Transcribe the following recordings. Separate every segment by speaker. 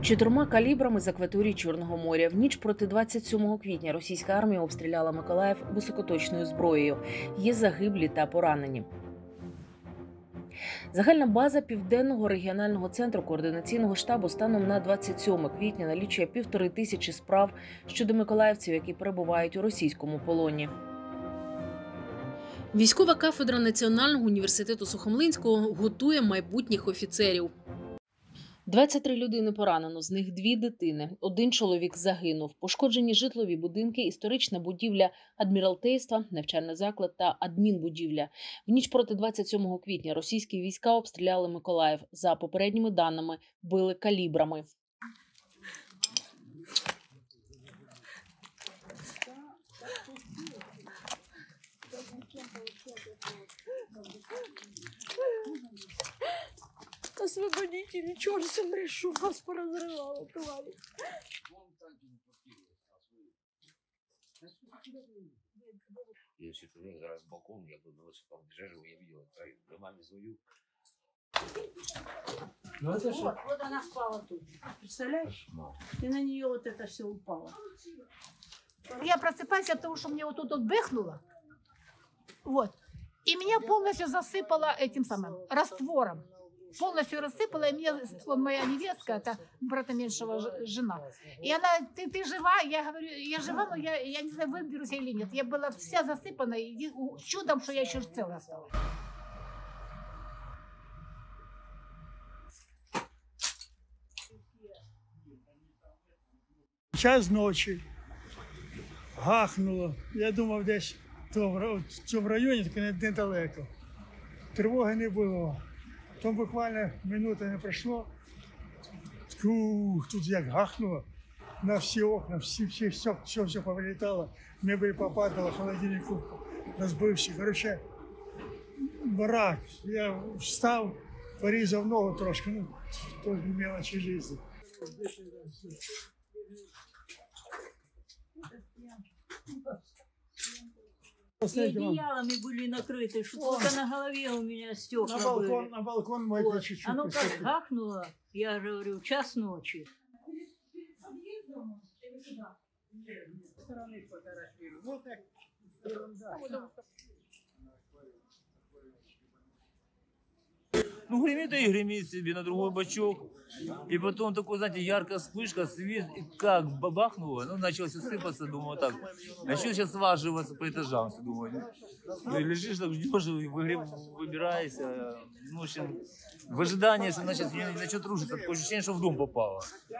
Speaker 1: 4 калібрами з акваторії Чорного моря. В ніч проти 27 квітня російська армія обстріляла Миколаїв високоточною зброєю. Є загиблі та поранені. Загальна база Південного регіонального центру координаційного штабу станом на 27 квітня налічує 1500 справ щодо миколаївців, які перебувають у російському полоні. Військова кафедра Національного університету Сухомлинського готує майбутніх офіцерів. 23 людини поранено, з них 2 дитини. 1 чоловік загинув. Пошкоджені житлові будинки, історична будівля Адміралтейства, навчальний заклад та адмінбудівля. В ніч проти 27 квітня російські війська обстріляли Миколаїв. За попередніми даними, били калібрами.
Speaker 2: Освободите, черт мрешу, вас поразрывало, товарищ.
Speaker 3: Я все это время раз с балкона, я был на велосипедом, бежал, я видел, домами звоню.
Speaker 2: Вот она спала тут. Представляешь? И на нее вот это все упало.
Speaker 4: Я просыпаюсь от того, что мне вот тут вот бэхнуло. Вот. И меня полностью засыпало этим самым раствором. Полностью рассыпала, и мне моя невестка, это брата меньшего жена. И она, ты жива? Я говорю, я жива, но я не знаю, выберусь я или нет. Я была вся засыпана, и чудом, что я еще целая осталась.
Speaker 5: Час ночі гахнуло. Я думав, десь в районі, таке недалеко. Тривоги не було. Там буквально минута не пройшло. Тут як гахнуло на всі окна, все повилітало. Мебель попадала, холодильник розбився. Короче, барак. Я встав, порізав ногу трошки, ну, то мелочі життя.
Speaker 2: И одеялами были накрыты, что только на голове у меня стекла были.
Speaker 5: На балкон мой
Speaker 2: Вот.
Speaker 5: чуть-чуть.
Speaker 2: Оно как гахнуло, я говорю, час ночи.
Speaker 6: Ну, гремит и гремит себе на другой бочок. И потом такой, знаете, яркая вспышка, свет, и как бабахнуло, ну, началось сыпаться, думаю, так, начну сейчас сваживаться по этажам, думаю. Ну, и лежишь, так ждешь, выбираешься, ну, в общем, в ожидании, что начнет рушиться, такое ощущение, что в дом попало.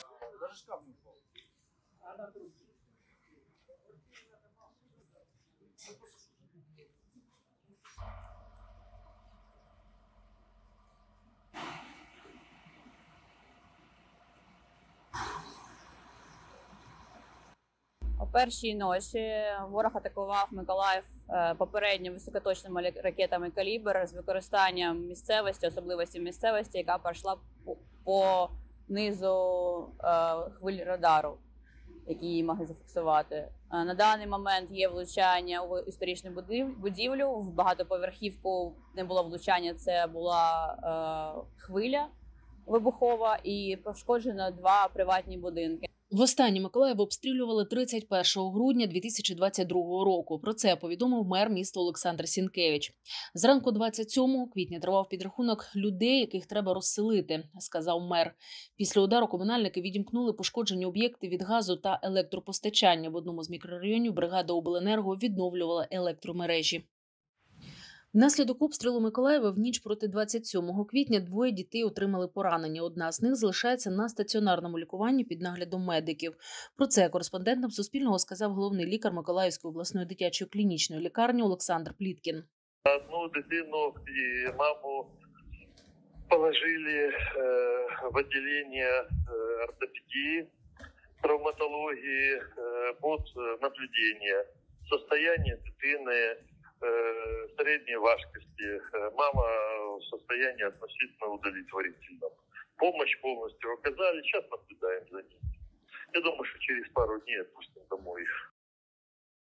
Speaker 7: О першій ночі ворог атакував Миколаїв попередньо високоточними ракетами «Калібр» з використанням місцевості, особливості місцевості, яка пройшла по низу хвиль радару, які її могли зафіксувати. На даний момент є влучання у історичну будівлю, в багатоповерхівку не було влучання, це була хвиля вибухова, і пошкоджено 2 приватні будинки.
Speaker 1: Востаннє Миколаїв обстрілювали 31 грудня 2022 року. Про це повідомив мер міста Олександр Сінкевич. Зранку 27 квітня тривав підрахунок людей, яких треба розселити, сказав мер. Після удару комунальники відімкнули пошкоджені об'єкти від газу та електропостачання. В одному з мікрорайонів бригада обленерго відновлювала електромережі. Внаслідок обстрілу Миколаєва в ніч проти 27 квітня 2 дітей отримали поранення. Одна з них залишається на стаціонарному лікуванні під наглядом медиків. Про це кореспондентам Суспільного сказав головний лікар Миколаївської обласної дитячої клінічної лікарні Олександр Пліткін.
Speaker 8: Одну дитину і маму положили в відділення ортопедії, травматології під наблюдення. Состояние дитини средней важкости. Мама в состоянии относительно удовлетворительном. Помощь полностью оказали, сейчас наблюдаем за ним. Я думаю, что через пару дней отпустим домой их.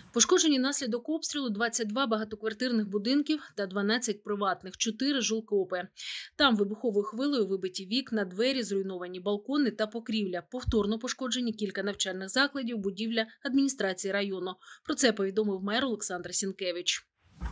Speaker 1: Пошкоджені наслідок обстрілу 22 багатоквартирних будинків та 12 приватних, 4 жилкопи. Там вибуховою хвилею вибиті вікна, двері, зруйновані балкони та покрівля. Повторно пошкоджені кілька навчальних закладів, будівля адміністрації району. Про це повідомив мер Олександр Сінкевич.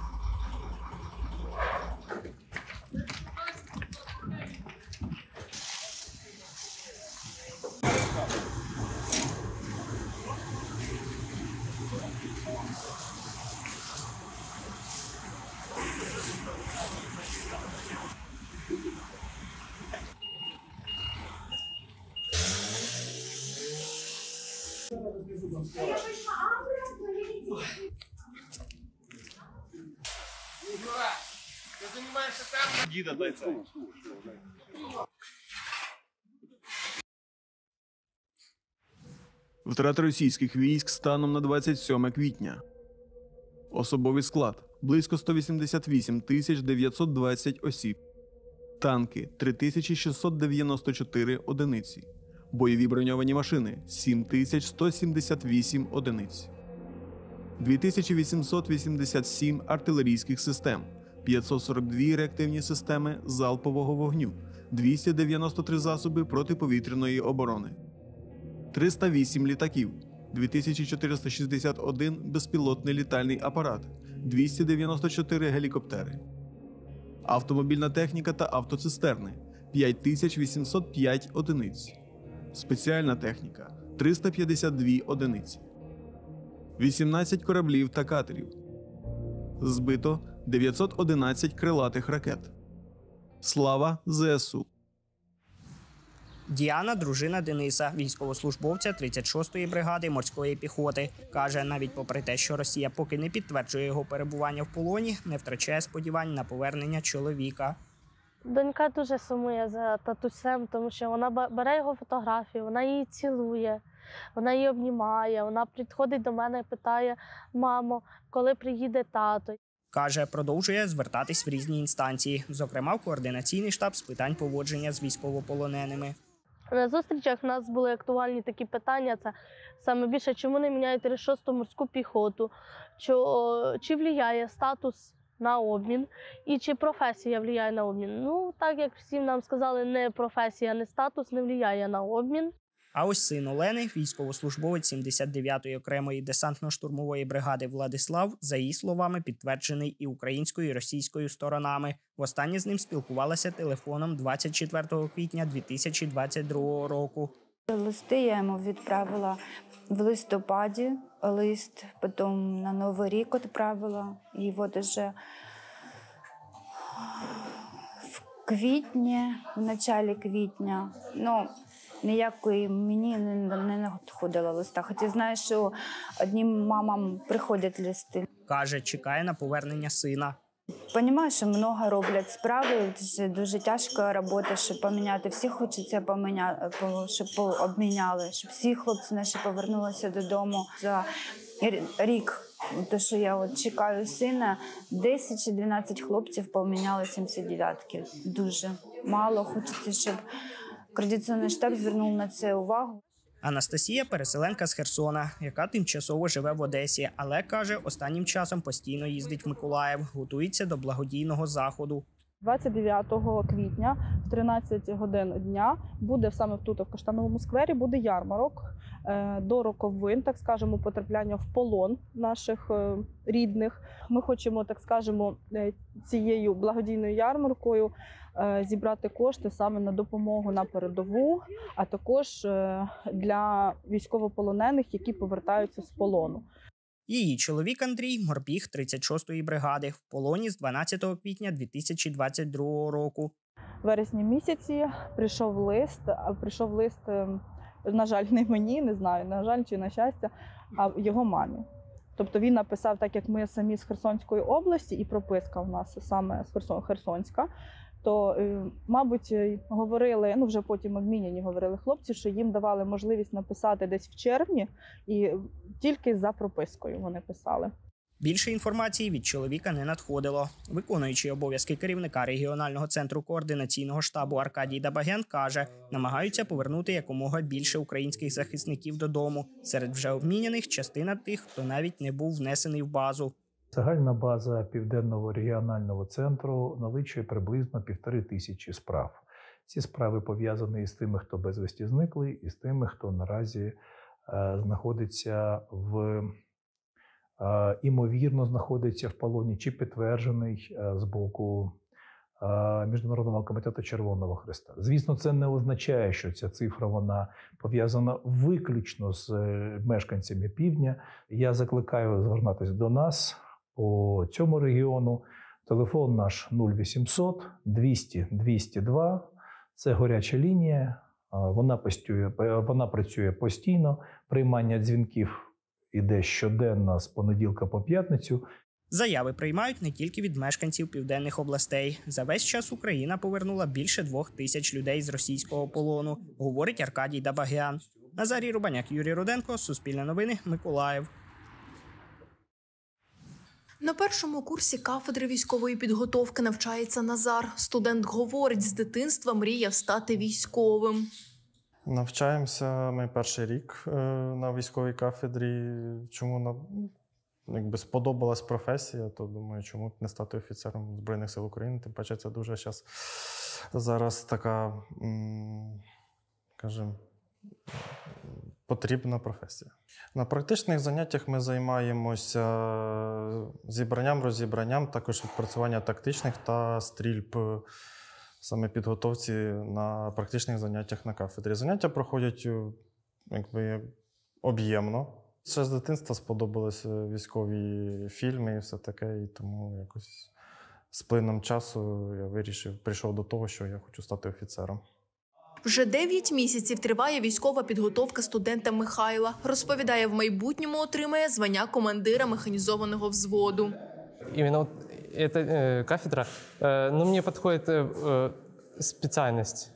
Speaker 9: Втрати російських військ станом на 27 квітня. Особовий склад – близько 188 920 осіб. Танки – 3694 одиниці. Бойові броньовані машини – 7178 одиниць. 2887 артилерійських систем, 542 реактивні системи залпового вогню, 293 засоби протиповітряної оборони. 308 літаків, 2461 безпілотний літальний апарат, 294 гелікоптери. Автомобільна техніка та автоцистерни – 5805 одиниць. Спеціальна техніка – 352 одиниці. 18 кораблів та катерів. Збито 911 крилатих ракет. Слава ЗСУ!
Speaker 10: Діана – дружина Дениса, військовослужбовця 36-ї бригади морської піхоти. Каже, навіть попри те, що Росія поки не підтверджує його перебування в полоні, не втрачає сподівань на повернення чоловіка.
Speaker 11: Донька дуже сумує за татусем, тому що вона бере його фотографію, вона її цілує, вона її обнімає, вона підходить до мене і питає: «Мамо, коли приїде тато?»
Speaker 10: Каже, продовжує звертатись в різні інстанції, зокрема в координаційний штаб з питань поводження з військовополоненими.
Speaker 11: На зустрічах в нас були актуальні такі питання, це саме більше, чому не міняють 36-ту морську піхоту, чи впливає статус на обмін і чи професія впливає на обмін. Ну, так як всім нам сказали, не професія, не статус не впливає на обмін.
Speaker 10: А ось син Олени, військовослужбовець 79-ї окремої десантно-штурмової бригади Владислав, за її словами, підтверджений і українською, і російською сторонами. Востаннє з ним спілкувалася телефоном 24 квітня 2022 року.
Speaker 12: Листи я йому відправила в листопаді, лист, потім на Новий рік відправила. І от уже в квітні, в началі квітня, ніякої мені не надходило листа. Хоча знаю, що одним мамам приходять листи.
Speaker 10: Каже, чекає на повернення сина.
Speaker 12: Розумію, що багато роблять справи, дуже тяжка робота, щоб поміняти. Всі хочеться поміняти, щоб обміняли, щоб всі хлопці наші повернулися додому. За рік, те, що я чекаю сина, 10 чи 12 хлопців поміняли 79-ки. Дуже мало, хочеться, щоб координаційний штаб звернув на це увагу.
Speaker 10: Анастасія – переселенка з Херсона, яка тимчасово живе в Одесі, але, каже, останнім часом постійно їздить в Миколаїв, готується до благодійного заходу.
Speaker 13: 29 квітня в 13 годин дня буде саме тут, в Каштановому сквері, буде ярмарок до роковин, так скажемо, потрапляння в полон наших рідних. Ми хочемо, так скажемо, цією благодійною ярмаркою зібрати кошти саме на допомогу на передову, а також для військовополонених, які повертаються з полону.
Speaker 10: Її чоловік Андрій – морпіг 36-ї бригади, в полоні з 12 квітня 2022 року.
Speaker 13: В вересні місяці прийшов лист, на жаль, не мені, не знаю, на жаль чи на щастя, а його мамі. Тобто він написав, так як ми самі з Херсонської області, і прописка у нас саме з Херсонська, то, мабуть, говорили, вже потім обміняні говорили хлопці, що їм давали можливість написати десь в червні, і тільки за пропискою вони писали.
Speaker 10: Більше інформації від чоловіка не надходило. Виконуючий обов'язки керівника регіонального центру координаційного штабу Аркадій Дабаген каже, намагаються повернути якомога більше українських захисників додому. Серед вже обміняних частина тих, хто навіть не був внесений в базу.
Speaker 14: Загальна база Південного регіонального центру налічує приблизно 1500 справ. Ці справи пов'язані з тими, хто безвісті зникли, і з тими, хто наразі знаходиться імовірно знаходиться в полоні чи підтверджений з боку Міжнародного комітету Червоного Хреста. Звісно, це не означає, що ця цифра вона пов'язана виключно з мешканцями півдня. Я закликаю звернутися до нас по цьому регіону. Телефон наш 0800 200 202. Це гаряча лінія. Вона працює постійно. Приймання дзвінків іде щоденно з понеділка по п'ятницю.
Speaker 10: Заяви приймають не тільки від мешканців південних областей. За весь час Україна повернула більше 2000 людей з російського полону, говорить Аркадій Дабагян. Назарій Рубаняк, Юрій Руденко, Суспільне новини, Миколаїв.
Speaker 15: На першому курсі кафедри військової підготовки навчається Назар. Студент говорить, з дитинства мріяв стати військовим.
Speaker 16: Навчаємося ми перший рік на військовій кафедрі. Чому сподобалась професія, то думаю, чому б не стати офіцером Збройних сил України. Тим паче це дуже зараз така, скажімо, потрібна професія. На практичних заняттях ми займаємося зібранням, розібранням, також відпрацювання тактичних та стрільб, саме підготовці на практичних заняттях на кафедрі. Заняття проходять об'ємно. Ще з дитинства сподобалися військові фільми і все таке, і тому якось з плином часу я прийшов до того, що я хочу стати офіцером.
Speaker 15: Вже 9 місяців триває військова підготовка студента Михайла. Розповідає, в майбутньому отримає звання командира механізованого взводу.
Speaker 17: Іменно ця кафедра, мені підходить спеціальність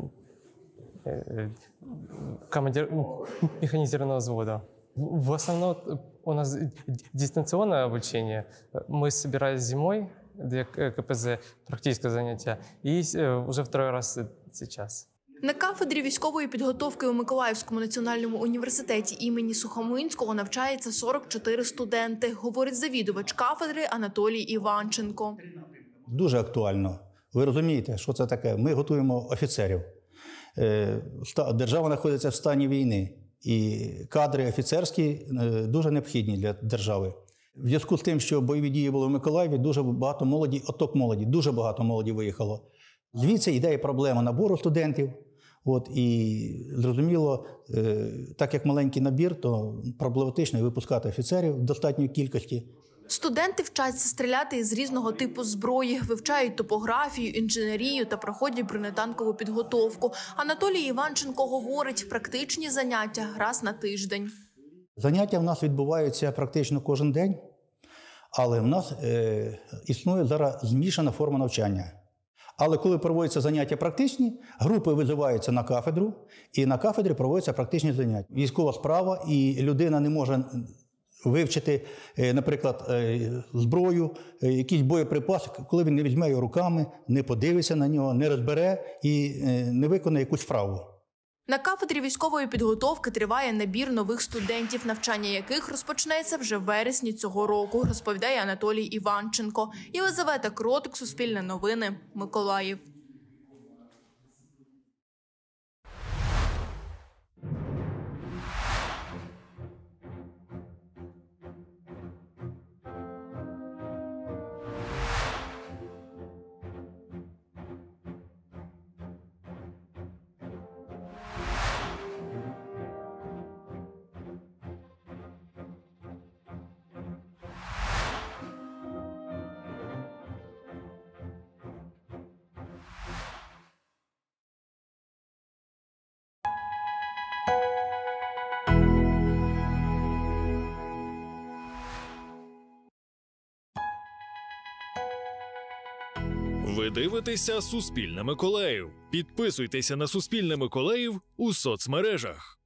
Speaker 17: командир механизированного взвода. В основном у нас дистанционное обучение. Мы собирались зимой для КПЗ, практическое занятие, и уже второй раз сейчас.
Speaker 15: На кафедрі військової підготовки у Миколаївському національному університеті імені Сухомлинського навчається 44 студенти, говорить завідувач кафедри Анатолій Іванченко.
Speaker 18: Дуже актуально. Ви розумієте, що це таке? Ми готуємо офіцерів. Держава знаходиться в стані війни, і кадри офіцерські дуже необхідні для держави. В зв'язку з тим, що бойові дії були в Миколаєві, дуже багато молоді, отток молоді, дуже багато молоді виїхало. Звідси йде проблема набору студентів. І, зрозуміло, так як маленький набір, то проблематично випускати офіцерів в достатньої кількості.
Speaker 15: Студенти вчаться стріляти із різного типу зброї, вивчають топографію, інженерію та проходять бронетанкову підготовку. Анатолій Іванченко говорить, практичні заняття раз на тиждень.
Speaker 18: Заняття в нас відбуваються практично кожен день, але в нас існує зараз змішана форма навчання. Але коли проводяться заняття практичні, групи визиваються на кафедру, і на кафедрі проводяться практичні заняття. Військова справа, і людина не може вивчити, наприклад, зброю, якийсь боєприпас, коли він не візьме його руками, не подивиться на нього, не розбере і не виконає якусь справу.
Speaker 15: На кафедрі військової підготовки триває набір нових студентів, навчання яких розпочнеться вже в вересні цього року, розповідає Анатолій Іванченко. Єлизавета Кротик, Суспільне новини, Миколаїв.
Speaker 19: Ви дивитеся «Суспільне Миколаїв». Підписуйтеся на «Суспільне Миколаїв» у соцмережах.